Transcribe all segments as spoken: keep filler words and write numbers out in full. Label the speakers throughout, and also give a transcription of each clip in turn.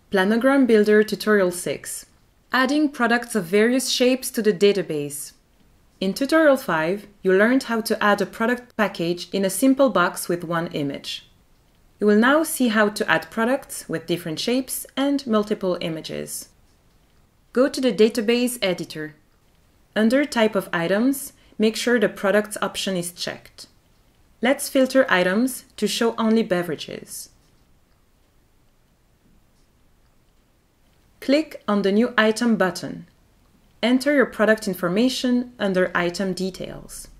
Speaker 1: PlanogramBuilder Tutorial six. Adding products of various shapes to the database. In Tutorial five, you learned how to add a product package in a simple box with one image. You will now see how to add products with different shapes and multiple images. Go to the database editor. Under Type of Items, make sure the Products option is checked. Let's filter items to show only beverages. Click on the New Item button. Enter your product information under Item Details.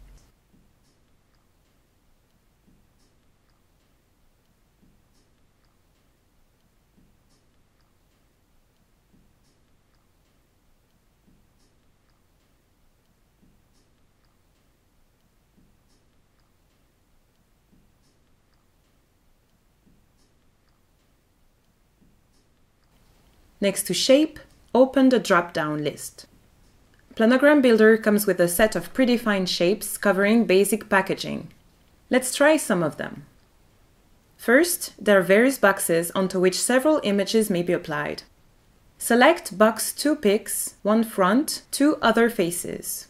Speaker 1: Next to Shape, open the drop-down list. PlanogramBuilder comes with a set of predefined shapes covering basic packaging. Let's try some of them. First, there are various boxes onto which several images may be applied. Select box two pics, one front, two other faces.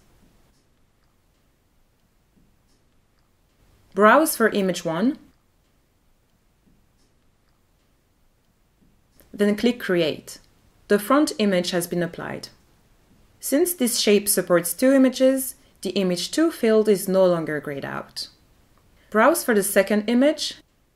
Speaker 1: Browse for image one. Then click Create. The front image has been applied. Since this shape supports two images, the image two field is no longer grayed out. Browse for the second image,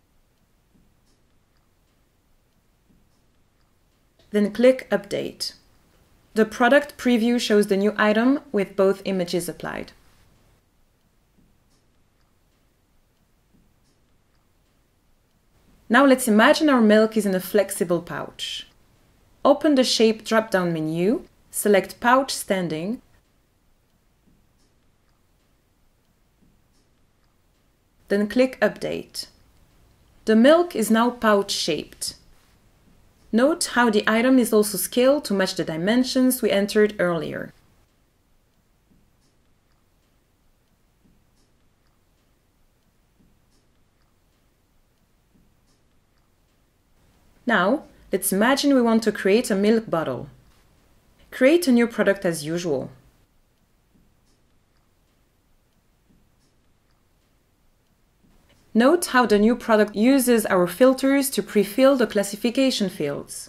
Speaker 1: then click Update. The product preview shows the new item with both images applied. Now let's imagine our milk is in a flexible pouch. Open the Shape drop-down menu, select Pouch Standing, then click Update. The milk is now pouch-shaped. Note how the item is also scaled to match the dimensions we entered earlier. Now, let's imagine we want to create a milk bottle. Create a new product as usual. Note how the new product uses our filters to pre-fill the classification fields.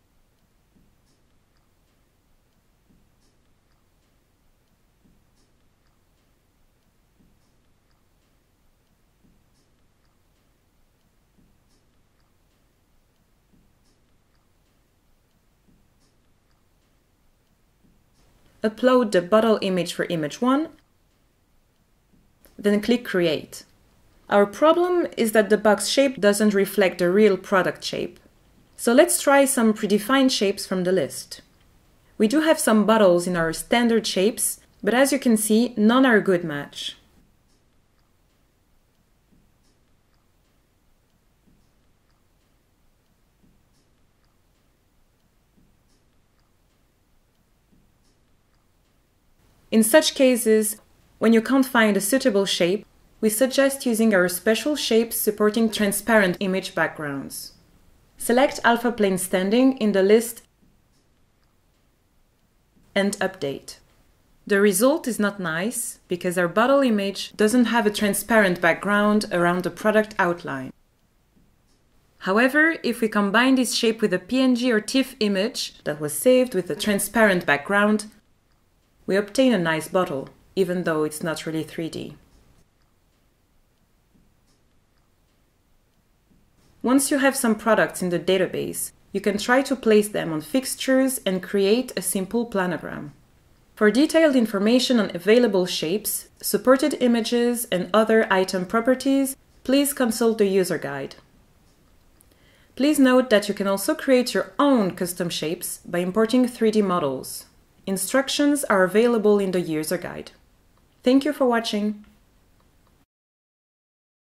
Speaker 1: Upload the bottle image for image one, then click Create. Our problem is that the box shape doesn't reflect the real product shape. So let's try some predefined shapes from the list. We do have some bottles in our standard shapes, but as you can see, none are a good match. In such cases, when you can't find a suitable shape, we suggest using our special shapes supporting transparent image backgrounds. Select Alpha Plane Standing in the list and update. The result is not nice because our bottle image doesn't have a transparent background around the product outline. However, if we combine this shape with a P N G or TIFF image that was saved with a transparent background, we obtain a nice bottle, even though it's not really three D. Once you have some products in the database, you can try to place them on fixtures and create a simple planogram. For detailed information on available shapes, supported images, and other item properties, please consult the user guide. Please note that you can also create your own custom shapes by importing three D models. Instructions are available in the user guide. Thank you for watching.